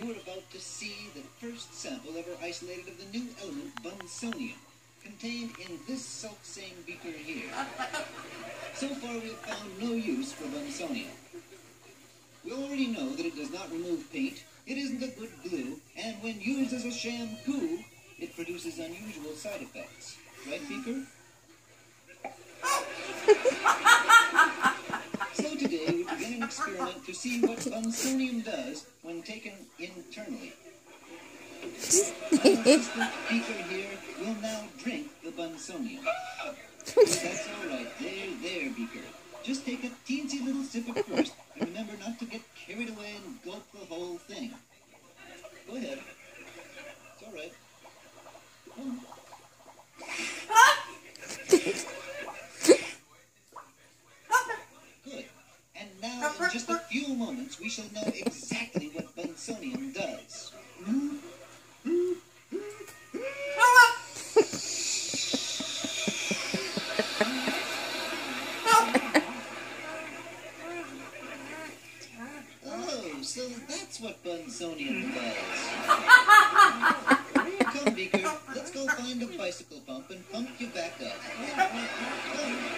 You are about to see the first sample ever isolated of the new element Bundsonium, contained in this self-same beaker here. So far we have found no use for Bundsonium. We already know that it does not remove paint, it isn't a good glue, and when used as a shampoo, it produces unusual side effects. Right, Beaker? So today we begin an experiment to see what Bundsonium does when taken internally. Our assistant Beaker here will now drink the Bundsonium. That's all right. There, Beaker. Just take a teensy little sip at first, and remember not to get carried away and gulp the whole thing. Go ahead. It's all right. Good. And now, in just a few moments, we shall know exactly what Bundsonium does. Oh, so that's what Bundsonium does. Come, Beaker, let's go find a bicycle pump and pump you back up. Come.